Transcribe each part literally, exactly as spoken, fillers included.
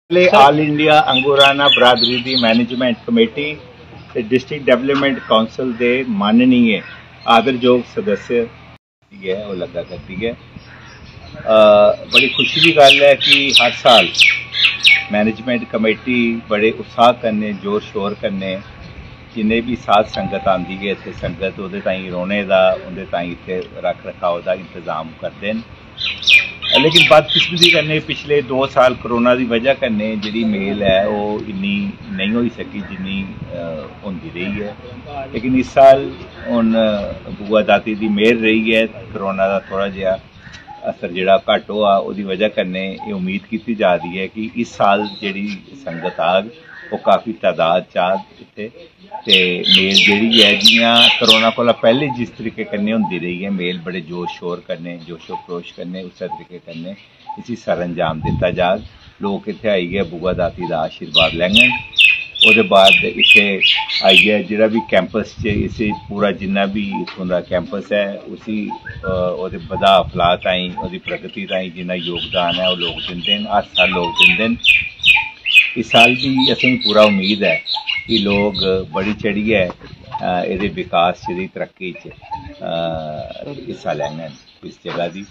आल India Angurana बरादरी दी management committee ते डिस्ट्रिक्ट डेवलपमेंट काउंसिल दे माननीय आदरयोग सदस्य है वो लगा करती है। बड़ी खुशी की गल है कि हर साल मैनेजमेंट कमेटी बड़े उत्साह कन्ने जोर शोर कन्ने जिन्हें भी साथ संगत आती है इतने संगत वो रोने का उनके ताई इतने रख रखाव का इंतजाम करते हैं। लेकिन बदकिस्मती कन्नै पिछले दो साल करोना की वजह कन्नै जी मेल है वो इन्नी नहीं हो सकी जिन्नी होंदी रही है। लेकिन इस साल हुण बुआ दाती की मेहर रही है, करोना का थोड़ा जिहा असर जिहड़ा घट होआ उहदी वजह कन्नै ये उम्मीद की जा रही है कि इस साल जिहड़ी संगत आग वो काफ़ी तादाद च आग इत्थे ते मेल जिहड़ी है जियां करोना कोला पहले जिस तरीके कन्नै होंदी रही है मेल बड़े जोश शोर कन्नै जोशो खरोश कन्नै उस तरीके कन्नै इसी सर अंजाम दिता जाग। लोग इत्थे आइए बुआ दाती का आशीर्वाद लैंगन। उसदे बाद इत्थे आइए जिहड़ा भी कैंपस च इसी पूरा जिन्ना भी इत्थों का कैंपस है उसी ओहदे बधा फलाह ताईं ओहदी प्रगति ताईं जिन्ना योगदान है वो लोग दिंदे न, हर साल लोग दिंदे न। इस साल भी असें पूरा उम्मीद है कि लोग बड़ी चढ़िए ये विकास की तरक्की च हिस्सा लैंगन। इस जगह की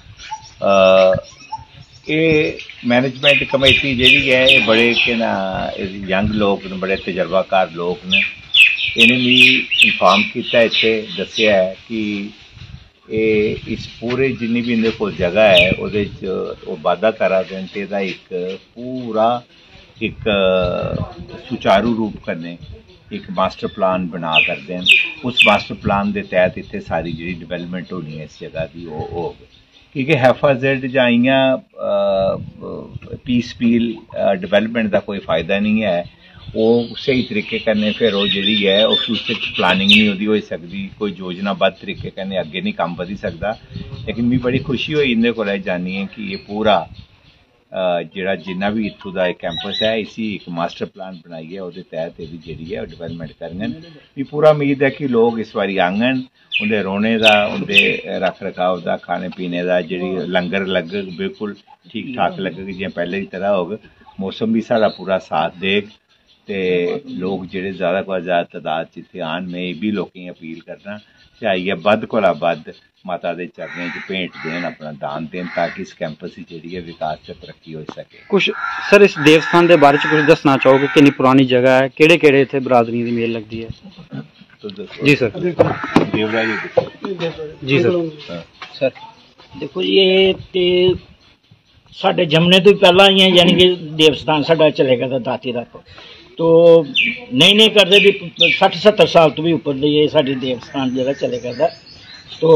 ये मैनेजमेंट कमेटी जी है ये बड़े के ना यंग लोग न, बड़े तजर्बाकार लोग ने। इन्हें भी इन्फॉर्म किया इतने दसिया है कि ये इस पूरे जिन्नी भी इनके को जगह है वो वादा करा दें तो यदा एक पूरा एक सुचारू रूप कन्ने एक मास्टर प्लान बना कर दें। उस मास्टर प्लान के तहत इतने सारी जी डिवेलपमेंट होनी है इस जगह की वो हो क्योंकि हैफाजत जाइया पीस पील डिवेलपमेंट का कोई फायदा नहीं है। वो सही तरीके कन्ने फिर वो जी है वो फ्यूचर प्लानिंग नहीं होती हो सकती, कोई योजनाबद्ध तरीके कन्ने अगे नहीं काम वधी सकता। लेकिन मैं बड़ी खुशी हुई इन्हें को जानिए कि ये पूरा जिहड़ा जिन्ना भी इत्थों का कैंपस है इसी एक मास्टर प्लान बनाइए वो तहत ये जी है डिवेलपमेंट करन। भी पूरा उम्मीद है कि लोग इस बारी आंगन उनके रोने का उनके रख रखाव का खाने पीने का जी लंगर लग बिल्कुल ठीक ठाक लगे जिवें पहले की तरह होग। मौसम भी सारा पूरा साथ देग ते लोग जिहड़े ज़्यादा को ज़्यादा तादाद इत्थे आन। मैं ये भी लोगों की अपील करना चाहिए बद कोला बद माता के चरणों च भेंट देन, अपना दान देन ताकि इस कैंपस की जी है विकास से तरक्की हो सके। कुछ सर इस देवस्थान के बारे में कुछ दसना चाहोगे कितनी पुरानी जगह है, केड़े केड़े इत्थे बरादरी की मेल लगती है? तो जी sir. Devraj ji sir. Sir देखो ये ते साडे जमने तो पहला ही है, यानी कि देवस्थान साडा चलेगा था दाती दा तो नहीं नहीं करते भी सठ सत्तर साल तो भी उपर ये साडी देवस्थान जो चले करता। तो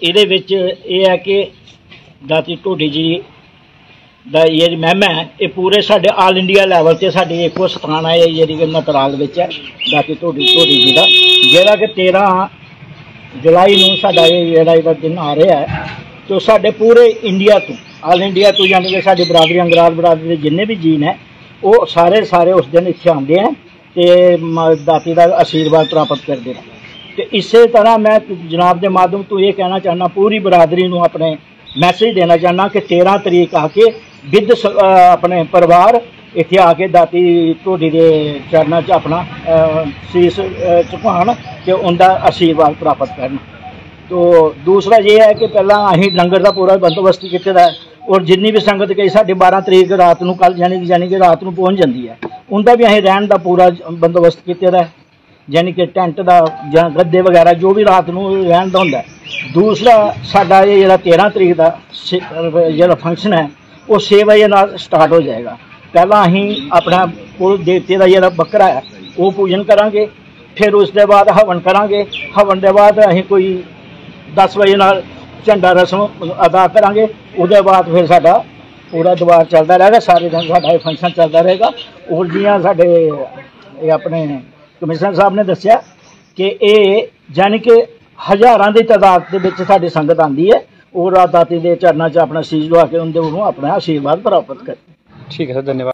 ये है कि दाती ढोडी जी दा ये महिमा है ये पूरे साडे आल इंडिया लैवल से साडी एको स्थान है ये जी नतराल विच है दाती ढोडी ढोडी जी का, जिहड़ा कि तेरह जुलाई नूं साडा ये जिहड़ा दिन आ रहा है। तो साडे पूरे इंडिया तो आल इंडिया तो यानी कि साडी बरादरी अंगराल बरादरी के जिन्ने भी जीन है वो सारे सारे उस दिन इत्थे आते हैं तो दाती का आशीर्वाद प्राप्त करते हैं। तो इस तरह मैं जनाब के माध्यम तो ये कहना चाहना पूरी बरादरी को अपने मैसेज देना चाहना कि तेरह तरीक आके विद अपने परिवार इत्थे आके दाती ढोडी के चरणों च अपना शीस झुकान ते उनका आशीर्वाद प्राप्त करन। तो दूसरा ये है कि पहला असीं लंगर का पूरा बंदोबस्त किया है और जिन्नी भी संगत गई साढ़े बारह तरीक रात को कल यानी यानी कि रात को पहुँच जाती है उनका भी अं रहन का पूरा बंदोबस्त किया है, यानी कि टेंट का या गद्दे वगैरह जो भी रात को रहन का होंगे। दूसरा साडा ये जो तेरह तरीक का जो फंक्शन है वो छे बजे नाल स्टार्ट हो जाएगा। पहला अं अपना कुल देवते का जो बकरा है वो पूजन करांगे, फिर उसके बाद हवन करांगे, हवन के बाद अं कोई दस बजे नाल झंडा रस्म अदा करांगे। उसके बाद फिर साडा पूरा दरबार चलता रहेगा, सारे दिन साडा फंक्शन चलता रहेगा। और जियां साडे अपने कमिश्नर साहब ने दस्सिया कि ये यानी कि हज़ारां की तादाद के विच साडी संगत आती है और दाती के चरणों च अपना शीश लुआ के उन्हें अपना आशीर्वाद प्राप्त कर। ठीक है सर, धन्यवाद।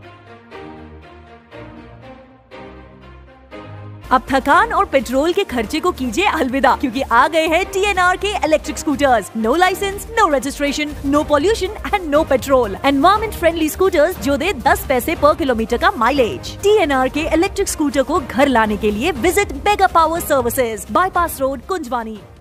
अब थकान और पेट्रोल के खर्चे को कीजिए अलविदा, क्योंकि आ गए हैं टी एन आर के electric scooters. No licence, no registration, no pollution and no petrol. Environment friendly scooters जो दे दस पैसे पर किलोमीटर का माइलेज। टी एन आर के इलेक्ट्रिक स्कूटर को घर लाने के लिए visit mega power services, bypass road, Kunjwani.